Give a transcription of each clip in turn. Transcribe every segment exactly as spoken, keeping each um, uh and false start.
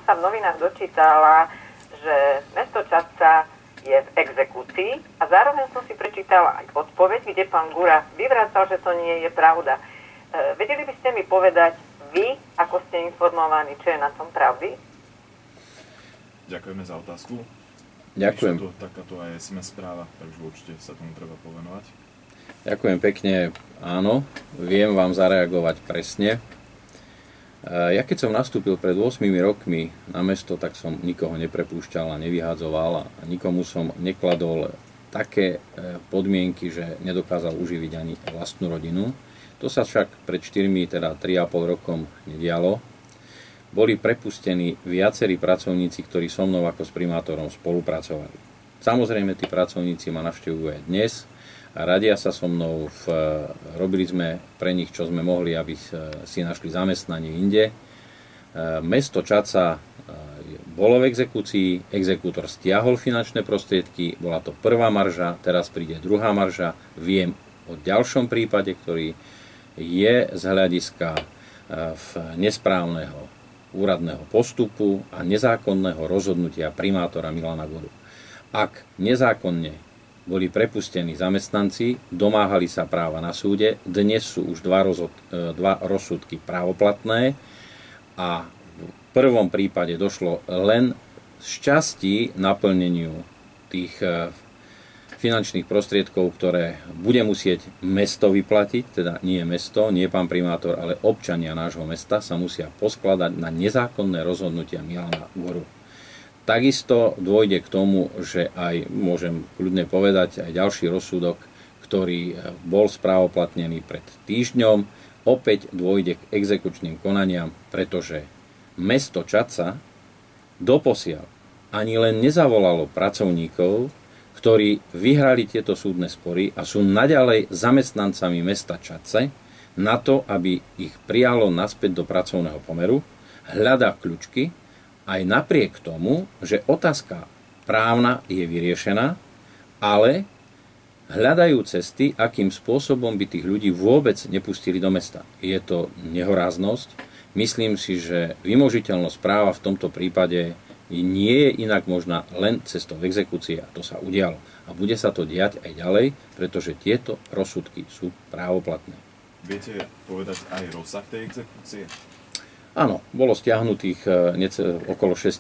sa v novinách dočítala, že mesto Čadca je v exekúcii a zároveň som si prečítala aj odpoveď, kde pán Gura vyvracal, že to nie je pravda. E, vedeli by ste mi povedať vy, ako ste informovaní, čo je na tom pravdy? Ďakujeme za otázku. Ďakujem. To takáto aj es em es správa, takže určite sa tomu treba povenovať. Ďakujem pekne. Áno, viem vám zareagovať presne. Ja keď som nastúpil pred ôsmimi rokmi na mesto, tak som nikoho neprepúšťal a nevyhádzoval a nikomu som nekladol také podmienky, že nedokázal uživiť ani vlastnú rodinu. To sa však pred štyrmi, teda tri a pol rokom nedialo. Boli prepustení viacerí pracovníci, ktorí so mnou ako s primátorom spolupracovali. Samozrejme, tí pracovníci ma navštevujú aj dnes a radia sa so mnou. V, robili sme pre nich, čo sme mohli, aby si našli zamestnanie inde. Mesto Čadca bolo v exekúcii, exekútor stiahol finančné prostriedky, bola to prvá marža, teraz príde druhá marža. Viem o ďalšom prípade, ktorý je z hľadiska nesprávneho úradného postupu a nezákonného rozhodnutia primátora Milana Guru. Ak nezákonne boli prepustení zamestnanci, domáhali sa práva na súde, dnes sú už dva, rozhod, dva rozsudky právoplatné a v prvom prípade došlo len z časti naplneniu tých finančných prostriedkov, ktoré bude musieť mesto vyplatiť, teda nie mesto, nie pán primátor, ale občania nášho mesta sa musia poskladať na nezákonné rozhodnutia Milana Guru. Takisto dôjde k tomu, že aj, môžem kľudne povedať, aj ďalší rozsudok, ktorý bol správoplatnený pred týždňom, opäť dôjde k exekučným konaniam, pretože mesto Čadca doposiaľ ani len nezavolalo pracovníkov, ktorí vyhrali tieto súdne spory a sú naďalej zamestnancami mesta Čadce na to, aby ich prijalo naspäť do pracovného pomeru, hľadá kľúčky, aj napriek tomu, že otázka právna je vyriešená, ale hľadajú cesty, akým spôsobom by tých ľudí vôbec nepustili do mesta. Je to nehoráznosť. Myslím si, že vymožiteľnosť práva v tomto prípade nie je inak možná len cestou exekúcie a to sa udialo. A bude sa to diať aj ďalej, pretože tieto rozsudky sú právoplatné. Viete povedať aj rozsah tej exekúcie? Áno, bolo stiahnutých okolo šesť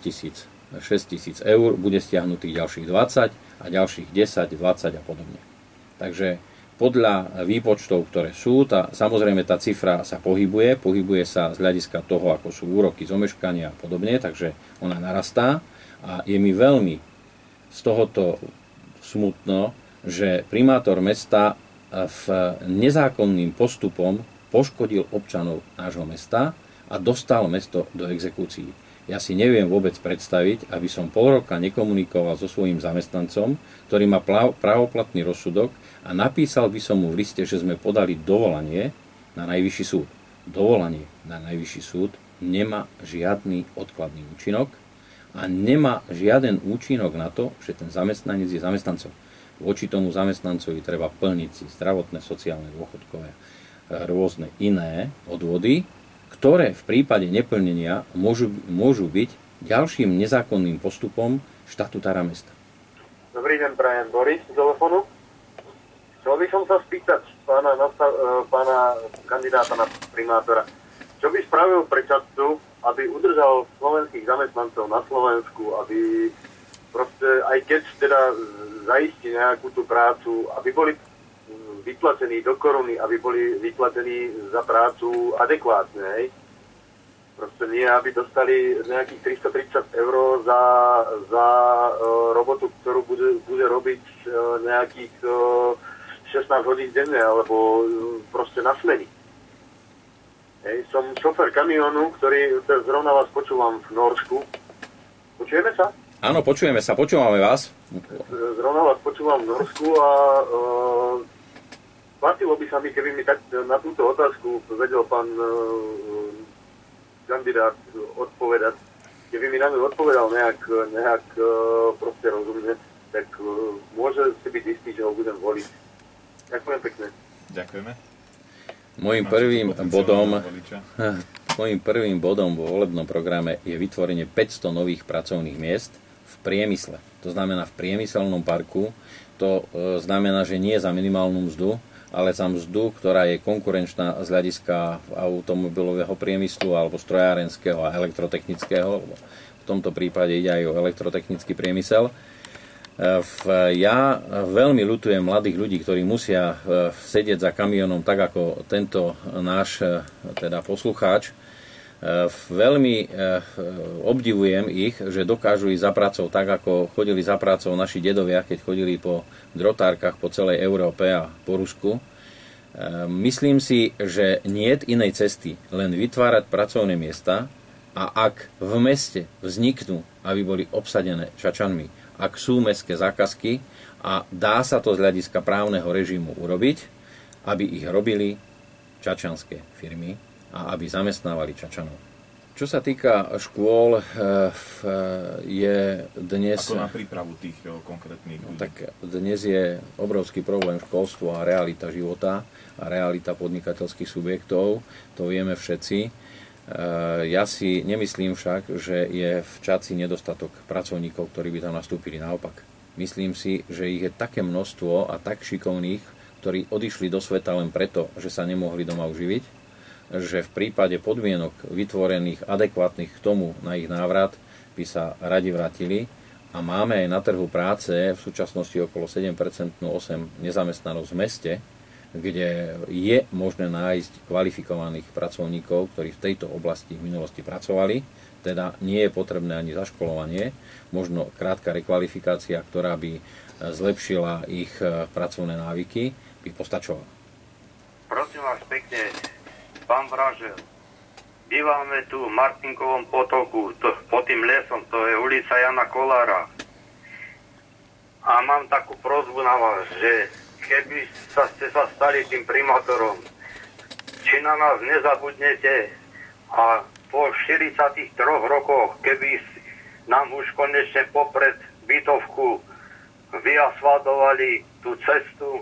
tisíc eur, bude stiahnutých ďalších dvadsať a ďalších desať, dvadsať a podobne. Takže podľa výpočtov, ktoré sú, tá, samozrejme tá cifra sa pohybuje, pohybuje sa z hľadiska toho, ako sú úroky z omeškania a podobne, takže ona narastá a je mi veľmi z tohoto smutno, že primátor mesta v nezákonným postupom poškodil občanov nášho mesta a dostal mesto do exekúcií. Ja si neviem vôbec predstaviť, aby som pol roka nekomunikoval so svojím zamestnancom, ktorý má právoplatný rozsudok a napísal by som mu v liste, že sme podali dovolanie na najvyšší súd. Dovolanie na najvyšší súd nemá žiadny odkladný účinok a nemá žiaden účinok na to, že ten zamestnanec je zamestnancom. Voči tomu zamestnancovi treba plniť si zdravotné, sociálne, dôchodkové, rôzne iné odvody, ktoré v prípade neplnenia môžu, môžu byť ďalším nezákonným postupom štatutára mesta. Dobrý deň, prajem, Boris z telefónu. Chcel by som sa spýtať pána, pána kandidáta na primátora, čo by spravil pre Čadcu, aby udržal slovenských zamestnancov na Slovensku, aby proste, aj keď teda zaistí nejakú tú prácu, aby boli vyplatení do koruny, aby boli vyplatení za prácu adekvátne, hej. Proste nie, aby dostali nejakých tristotridsať eur za, za uh, robotu, ktorú bude, bude robiť uh, nejakých uh, šestnásť hodín denne, alebo uh, proste na smeni. Hej, som šofér kamionu, ktorý zrovna vás počúvam v Norsku. Počujeme sa? Áno, počujeme sa, počúvame vás. Zrovna vás počúvam v Norsku a uh, platilo by sa mi, keby mi tak na túto otázku vedel pán uh, kandidát odpovedať. Keby mi na ňu odpovedal nejak, nejak uh, proste rozumne, tak uh, môže si byť istý, že ho budem voliť. Ďakujem pekne. Ďakujeme. Mojím prvým bodom, môjim prvým bodom vo volebnom programe je vytvorenie päťsto nových pracovných miest v priemysle. To znamená v priemyselnom parku. To znamená, že nie za minimálnu mzdu, ale za mzdu, ktorá je konkurenčná z hľadiska automobilového priemyslu alebo strojárenského a elektrotechnického. V tomto prípade ide aj o elektrotechnický priemysel. Ja veľmi ľutujem mladých ľudí, ktorí musia sedieť za kamionom tak ako tento náš teda poslucháč. Veľmi obdivujem ich, že dokážu ísť za prácou tak, ako chodili za prácou naši dedovia, keď chodili po drotárkach po celej Európe a po Rusku. Myslím si, že niet inej cesty, len vytvárať pracovné miesta, a ak v meste vzniknú, aby boli obsadené Čačanmi, ak sú mestské zákazky a dá sa to z hľadiska právneho režimu urobiť, aby ich robili čačanské firmy a aby zamestnávali Čačanov. Čo sa týka škôl, je dnes... Ako na prípravu tých konkrétnych ľudí? Tak dnes je obrovský problém školstvo a realita života a realita podnikateľských subjektov, to vieme všetci. Ja si nemyslím však, že je v Čadci nedostatok pracovníkov, ktorí by tam nastúpili. Naopak, myslím si, že ich je také množstvo a tak šikovných, ktorí odišli do sveta len preto, že sa nemohli doma uživiť, že v prípade podmienok vytvorených adekvátnych k tomu na ich návrat by sa radi vrátili. A máme aj na trhu práce v súčasnosti okolo sedem percent osem nezamestnanosť v meste, kde je možné nájsť kvalifikovaných pracovníkov, ktorí v tejto oblasti v minulosti pracovali. Teda nie je potrebné ani zaškolovanie, možno krátka rekvalifikácia, ktorá by zlepšila ich pracovné návyky, by postačovala. Prosím vás pekne, pán Vražel, bývame tu v Martinkovom potoku, to, pod tým lesom, to je ulica Jana Kolára. A mám takú prosbu na vás, že keby sa, ste sa stali tým primátorom, či na nás nezabudnete a po štyridsiatich troch rokoch, keby nám už konečne popred bytovku vyasfaltovali tú cestu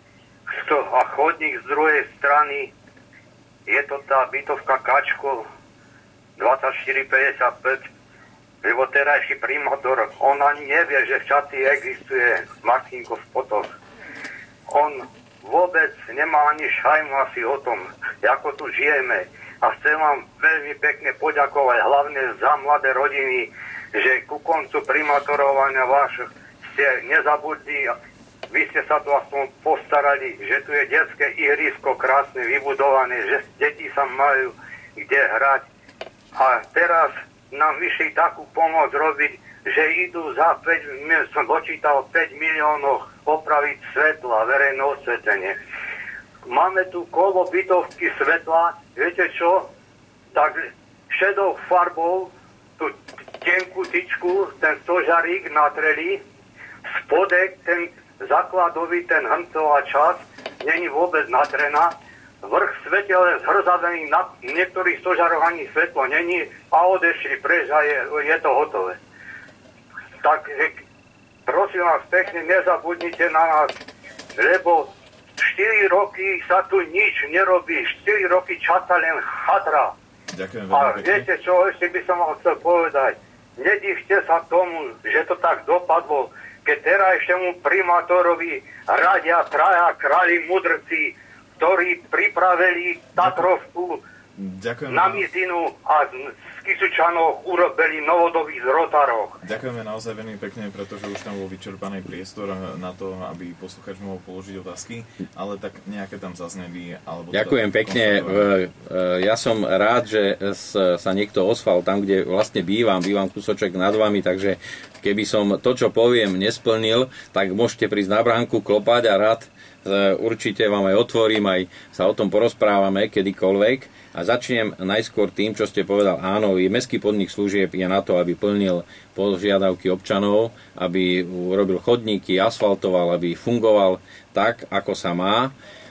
a chodník z druhej strany, je to tá bytovka Kačko dvadsaťštyri päťdesiatpäť, lebo terajší primátor, on ani nevie, že v Čadci existuje Martinkov potok. On vôbec nemá ani šajmu asi o tom, ako tu žijeme. A chcem vám veľmi pekne poďakovať, hlavne za mladé rodiny, že ku koncu primátorovania váš ste nezabudli, vy ste sa tu aspoň postarali, že tu je detské ihrisko krásne vybudované, že deti sa majú kde hrať. A teraz nám vyšli takú pomoc robiť, že idú za päť, som počítal päť miliónov opraviť svetla, verejné osvetlenie. Máme tu kolo bytovky svetla, viete čo? Tak šedou farbou tú tenkú tyčku, ten stožarík natreli, spodek, ten základový, ten hrncová časť, není vôbec natrená, vrch svetel je zhrzavený, na niektorých stožaroch ani svetlo není a odešli preč a je, je to hotové. Takže prosím vás pekne, nezabudnite na nás, lebo štyri roky sa tu nič nerobí, štyri roky Čadca len chatra. Ďakujem veľmi veľmi pekne. A viete čo, ešte by som vám chcel povedať, nedivte sa tomu, že to tak dopadlo, keď terajšiemu primátorovi radia traja králi mudrci, ktorí pripravili Tatrovku Ďakujem na Mizinu a z Kysučanov urobili novodobých zrotároch. Ďakujeme naozaj veľmi pekne, pretože už tam bol vyčerpaný priestor na to, aby posluchač mohol položiť otázky, ale tak nejaké tam zazneli. Alebo Ďakujem pekne. Ja som rád, že sa niekto ozval tam, kde vlastne bývam. Bývam kúsoček nad vami, takže keby som to, čo poviem, nesplnil, tak môžete prísť na bránku, klopať a rád určite vám aj otvorím, aj sa o tom porozprávame kedykoľvek. A začnem najskôr tým, čo ste povedal. Áno, mestský podnik služieb je na to, aby plnil požiadavky občanov, aby urobil chodníky, asfaltoval, aby fungoval tak, ako sa má.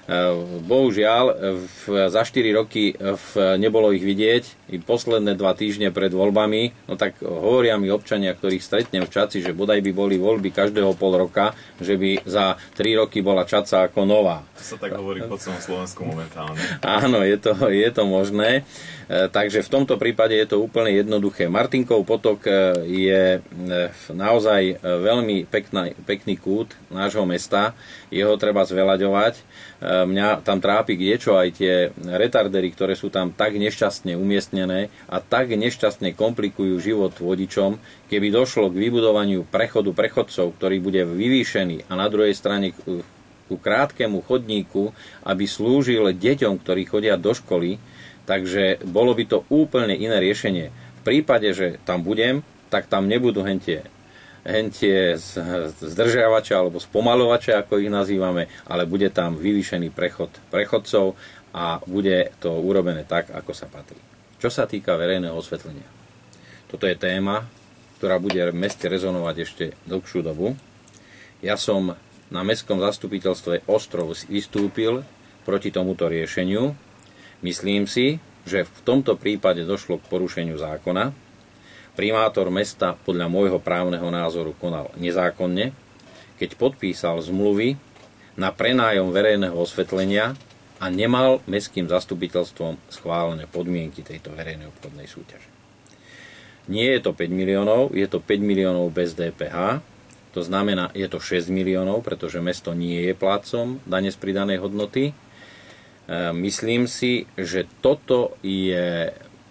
Bohužiaľ, v, za štyri roky v, nebolo ich vidieť. I posledné dva týždne pred voľbami, no tak hovoria mi občania, ktorých stretnem v Čaci, že bodaj by boli voľby každého pol roka, že by za tri roky bola Čaca ako nová. To sa tak hovorí po celom Slovensku momentálne. Áno, je to, je to možné. Takže v tomto prípade je to úplne jednoduché. Martinkov potok je naozaj veľmi pekná, pekný kút nášho mesta. Jeho treba zveľaďovať. Mňa tam trápi kdečo aj tie retardery, ktoré sú tam tak nešťastne umiestnené a tak nešťastne komplikujú život vodičom. Keby došlo k vybudovaniu prechodu prechodcov, ktorý bude vyvýšený a na druhej strane ku krátkemu chodníku, aby slúžil deťom, ktorí chodia do školy, takže bolo by to úplne iné riešenie. V prípade, že tam budem, tak tam nebudú hentie, hentie zdržiavače alebo spomalovače, ako ich nazývame, ale bude tam vyvýšený prechod prechodcov a bude to urobené tak, ako sa patrí. Čo sa týka verejného osvetlenia. Toto je téma, ktorá bude v meste rezonovať ešte dlhšiu dobu. Ja som na mestskom zastupiteľstve Ostrov vystúpil proti tomuto riešeniu. Myslím si, že v tomto prípade došlo k porušeniu zákona. Primátor mesta podľa môjho právneho názoru konal nezákonne, keď podpísal zmluvy na prenájom verejného osvetlenia a nemal mestským zastupiteľstvom schválené podmienky tejto verejnej obchodnej súťaže. Nie je to päť miliónov, je to päť miliónov bez dé pé há. To znamená, je to šesť miliónov, pretože mesto nie je plátcom dane z pridanej hodnoty. Myslím si, že toto je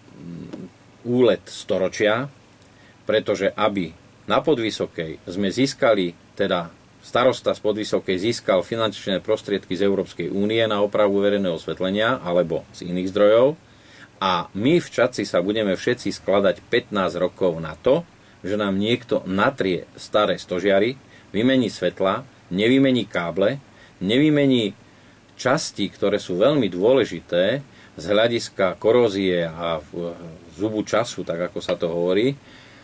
úlet storočia, pretože aby na Podvysokej sme získali, teda starosta z Podvysokej získal finančné prostriedky z Európskej únie na opravu verejného osvetlenia alebo z iných zdrojov a my v Čadci sa budeme všetci skladať pätnásť rokov na to, že nám niekto natrie staré stožiary, vymení svetla, nevymení káble, nevymení časti, ktoré sú veľmi dôležité z hľadiska korózie a zubu času, tak ako sa to hovorí,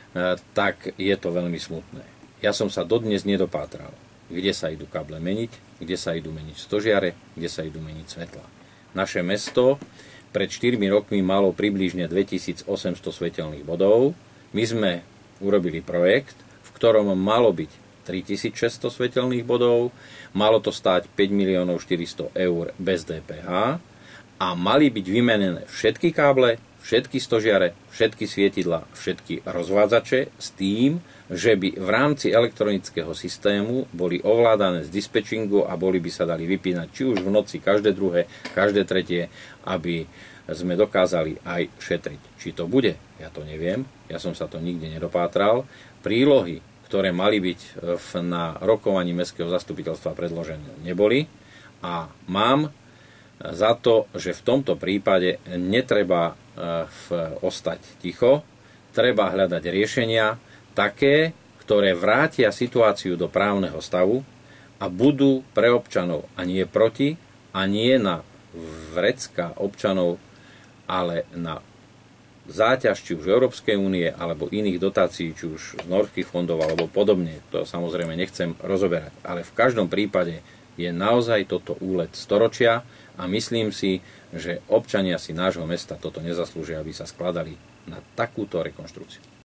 tak je to veľmi smutné. Ja som sa dodnes nedopátral, kde sa idú káble meniť, kde sa idú meniť stožiare, kde sa idú meniť svetla. Naše mesto pred štyrmi rokmi malo približne dvetisícosemsto svetelných bodov. My sme urobili projekt, v ktorom malo byť tritisícšesťsto svetelných bodov, malo to stáť päť miliónov štyristo eur bez dé pé há a mali byť vymenené všetky káble, všetky stožiare, všetky svietidlá, všetky rozvádzače s tým, že by v rámci elektronického systému boli ovládané z dispečingu a boli by sa dali vypínať či už v noci každé druhé, každé tretie, aby sme dokázali aj šetriť. Či to bude, ja to neviem, ja som sa to nikde nedopátral. Prílohy, ktoré mali byť na rokovaní mestského zastupiteľstva predložené, neboli a mám za to, že v tomto prípade netreba v, ostať ticho, treba hľadať riešenia také, ktoré vrátia situáciu do právneho stavu a budú pre občanov a nie proti a nie na vrecka občanov, ale na záťaž či už Európskej únie alebo iných dotácií, či už z norských fondov alebo podobne. To samozrejme nechcem rozoberať. Ale v každom prípade je naozaj toto úlet storočia a myslím si, že občania si nášho mesta toto nezaslúžia, aby sa skladali na takúto rekonštrukciu.